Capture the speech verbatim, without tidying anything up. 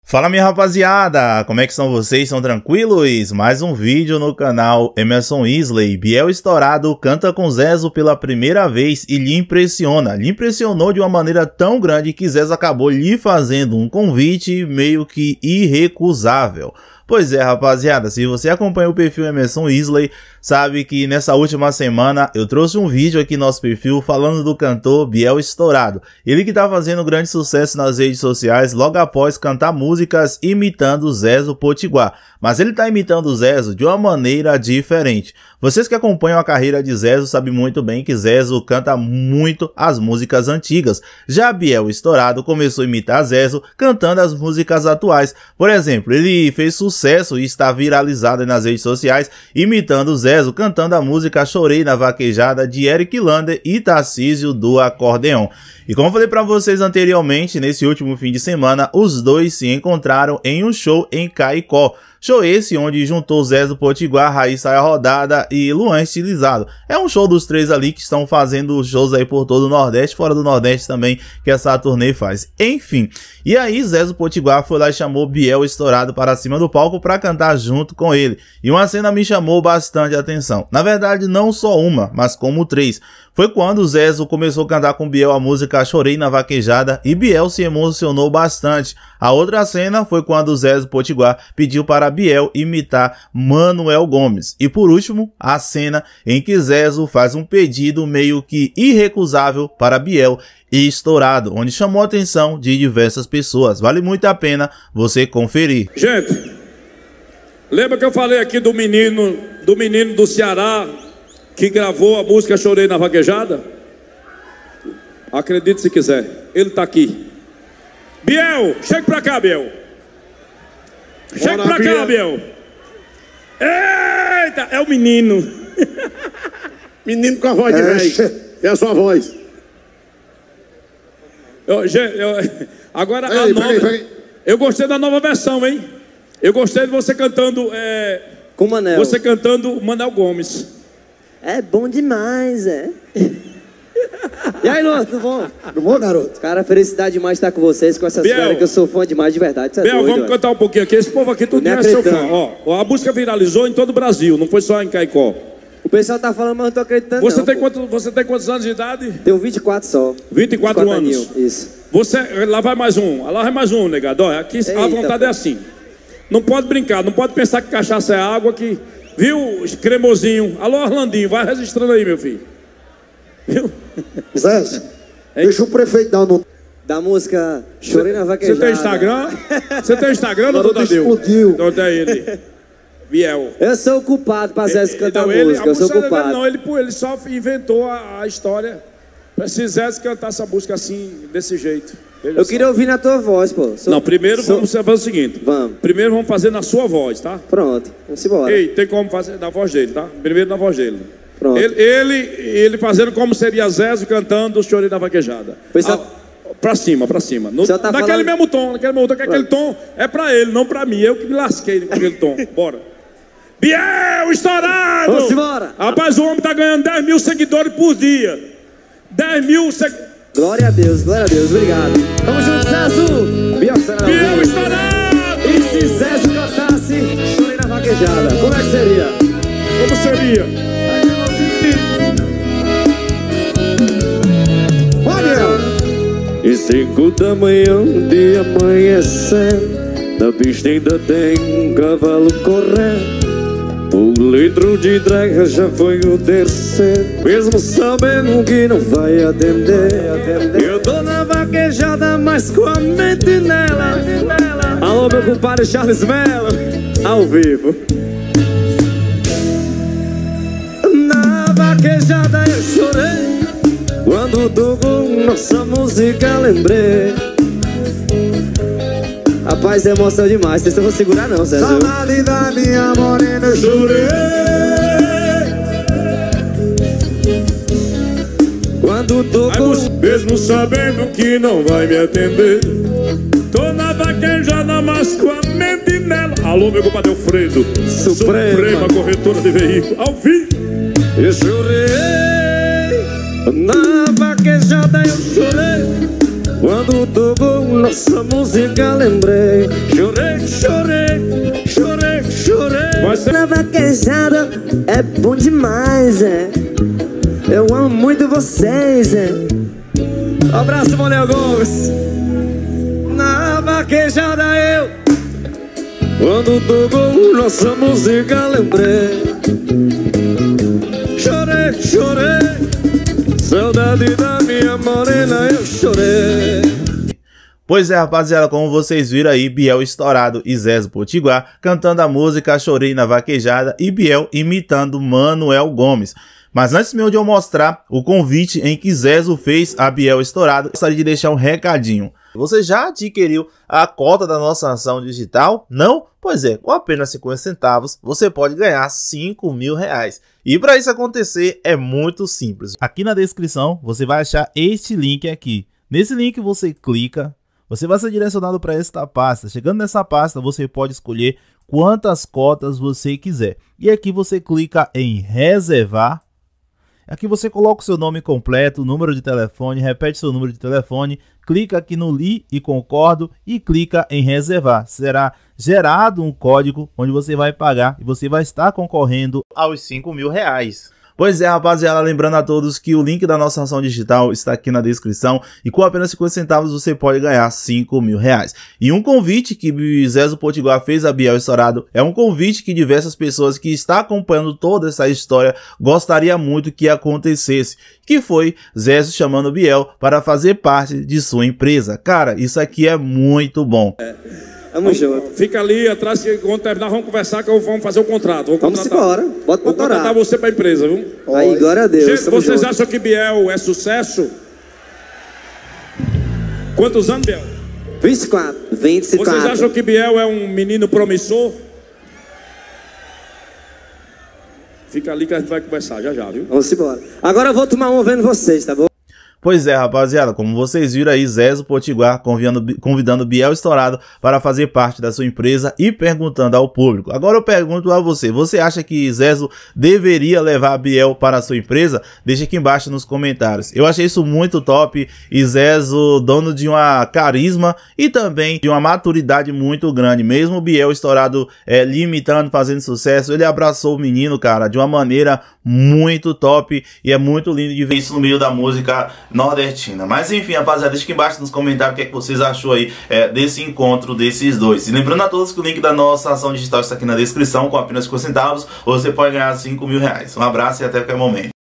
Fala, minha rapaziada, como é que são vocês? São tranquilos? Mais um vídeo no canal. Emerson Isley, Biel Estourado canta com Zezo pela primeira vez e lhe impressiona. Lhe impressionou de uma maneira tão grande que Zezo acabou lhe fazendo um convite meio que irrecusável. Pois é, rapaziada, se você acompanha o perfil Emerson Isley, sabe que nessa última semana eu trouxe um vídeo aqui no nosso perfil falando do cantor Biel Estourado. Ele que tá fazendo grande sucesso nas redes sociais logo após cantar músicas imitando Zezo Potiguar. Mas ele tá imitando o Zezo de uma maneira diferente. Vocês que acompanham a carreira de Zezo sabem muito bem que Zezo canta muito as músicas antigas. Já Biel Estourado começou a imitar Zezo cantando as músicas atuais. Por exemplo, ele fez sucesso e está viralizado nas redes sociais imitando Zezo cantando a música Chorei na Vaquejada de Eric Lander e Tarcísio do Acordeão. E como eu falei para vocês anteriormente, nesse último fim de semana, os dois se encontraram em um show em Caicó. Show esse onde juntou Zezo Potiguar, Raíssa a Rodada e Luan Estilizado. É um show dos três ali que estão fazendo shows aí por todo o Nordeste, fora do Nordeste também, que essa turnê faz. Enfim, e aí Zezo Potiguar foi lá e chamou Biel Estourado para cima do palco para cantar junto com ele. E uma cena me chamou bastante a atenção. Na verdade, não só uma, mas como três. Foi quando o Zezo começou a cantar com Biel a música Chorei na Vaquejada e Biel se emocionou bastante. A outra cena foi quando o Zezo Potiguar pediu para Biel imitar Manuel Gomes. E por último, a cena em que Zezo faz um pedido meio que irrecusável para Biel Estourado, onde chamou a atenção de diversas pessoas. Vale muito a pena você conferir. Gente, lembra que eu falei aqui do menino, do menino do Ceará que gravou a música Chorei na Vaquejada? Acredite se quiser, ele tá aqui. Biel, chega pra cá, Biel. Chega pra cá, Biel. Eita, é o menino. Menino com a voz de velho. É a sua voz. Eu, eu, agora Ei, a nova, peraí, peraí. Eu gostei da nova versão, hein? Eu gostei de você cantando é, com Manel. Você cantando Manuel Gomes. É bom demais, é. E aí, Luan, tudo bom? Tudo bom, garoto? Cara, felicidade demais estar com vocês, com essas Biel, férias que eu sou fã demais de verdade. Você é Biel, doido, vamos ué. cantar um pouquinho aqui. Esse povo aqui tudo é seu fã. Ó, a música viralizou em todo o Brasil, não foi só em Caicó. O pessoal tá falando, mas eu não tô acreditando. Você, não, tem, pô. quanto, você tem quantos anos de idade? Tenho vinte e quatro só. vinte e quatro anos. aninho, isso. Você, lá vai mais um, lá vai mais um, negado. Olha, aqui Eita, a vontade pô. é assim. Não pode brincar, não pode pensar que cachaça é água, que... Viu, cremosinho? Alô, Orlandinho, vai registrando aí, meu filho. Viu? Zé, deixa o prefeito dar o nome. Da música Chorei na Você Vaquejada. tem Instagram? Você tem Instagram, doutor Tadeu? Explodiu. Não tem ele. Biel. Eu sou o culpado pra Zezo cantar Então, ele, música, a eu sou música dele culpado. não, ele, ele só inventou a, a história pra se Zezo cantar essa música assim, desse jeito. Veja Eu só. queria ouvir na tua voz, pô. Sou- Não, primeiro sou- vamos fazer o seguinte. Vamos. Primeiro vamos fazer na sua voz, tá? Pronto, vamos embora. Ei, tem como fazer na voz dele, tá? Primeiro na voz dele. Pronto. Ele, ele, ele fazendo como seria Zezo cantando o Chorei na Vaquejada. Pois é. Ah, pra cima, pra cima. No, Você tá naquele falando- mesmo tom, naquele mesmo tom, que aquele tom é pra ele, não pra mim. Eu que me lasquei com aquele tom. Bora. Biel Estourado! Vamos embora. Rapaz, o homem tá ganhando dez mil seguidores por dia. dez mil seguidores. Glória a Deus, glória a Deus, obrigado. Tamo junto, Zezo. Biel Estourado. Biel Estourado! E se Zezo cantasse Chorei na Vaquejada, como é que seria? Como seria? Olha, E cinco da manhã, de amanhecer, na pista ainda tem um cavalo correndo. O litro de drega já foi o terceiro, mesmo sabendo que não vai atender. Eu tô na vaquejada, mas com a mente nela. Alô, meu compadre Charles Mello, ao vivo. Na vaquejada eu chorei, quando tocou nossa música lembrei. Rapaz, é emoção demais, vocês não vão segurar não, Zezo. saudade da minha morena, eu chorei. Quando tocou, Mesmo sabendo que não vai me atender, tô na vaquejada, mas com a mente nela. Alô, meu compadre Alfredo, Suprema. Suprema Corretora de Veículos, ao vivo. eu chorei. Na vaquejada eu chorei, quando tocou nossa música lembrei. Chorei. você... Na vaquejada é bom demais, é. Eu amo muito vocês, é. Um abraço, Manuel Gomes. Na vaquejada eu, quando tocou nossa música, lembrei. Chorei, chorei, saudade da minha morena, eu chorei. Pois é, rapaziada, como vocês viram aí, Biel Estourado e Zezo Potiguar cantando a música Chorei na Vaquejada e Biel imitando Manuel Gomes. Mas antes mesmo de eu mostrar o convite em que Zezo fez a Biel Estourado, gostaria de deixar um recadinho. Você já adquiriu a cota da nossa ação digital? Não? Pois é, com apenas cinquenta centavos você pode ganhar cinco mil reais. E para isso acontecer é muito simples. Aqui na descrição você vai achar este link aqui. Nesse link você clica, você vai ser direcionado para esta pasta. Chegando nessa pasta você pode escolher quantas cotas você quiser. E aqui você clica em reservar. Aqui você coloca o seu nome completo, o número de telefone, repete seu número de telefone, clica aqui no li e concordo e clica em reservar. Será gerado um código onde você vai pagar e você vai estar concorrendo aos cinco mil reais. Pois é, rapaziada, lembrando a todos que o link da nossa ação digital está aqui na descrição e com apenas cinquenta centavos você pode ganhar cinco mil reais. E um convite que Zezo Potiguar fez a Biel Estourado é um convite que diversas pessoas que estão acompanhando toda essa história gostaria muito que acontecesse, que foi Zezo chamando Biel para fazer parte de sua empresa. Cara, isso aqui é muito bom. É. Vamos, fica ali atrás, que quando terminar vamos conversar que vamos fazer o contrato. Vou vamos embora, bota pra contratar contratar você pra empresa, viu? Aí, glória a Deus. Gente, vocês juntos. Acham que Biel é sucesso? Quantos anos, Biel? vinte e quatro. vinte e quatro. Vocês acham que Biel é um menino promissor? Fica ali que a gente vai conversar já já, viu? Vamos embora. Agora eu vou tomar um vendo vocês, tá bom? Pois é, rapaziada, como vocês viram aí, Zezo Potiguar convidando, convidando Biel Estourado para fazer parte da sua empresa e perguntando ao público. Agora eu pergunto a você, você acha que Zezo deveria levar Biel para a sua empresa? Deixa aqui embaixo nos comentários. Eu achei isso muito top e Zezo, dono de uma carisma e também de uma maturidade muito grande. Mesmo Biel Estourado é, limitando, fazendo sucesso, ele abraçou o menino, cara, de uma maneira muito top e é muito lindo de ver isso no meio da música nordestina. Mas enfim, rapaziada, deixa aqui embaixo nos comentários o que é que vocês achou aí é, desse encontro desses dois. E lembrando a todos que o link da nossa ação digital está aqui na descrição, com apenas cinquenta centavos, ou você pode ganhar cinco mil reais. Um abraço e até qualquer momento.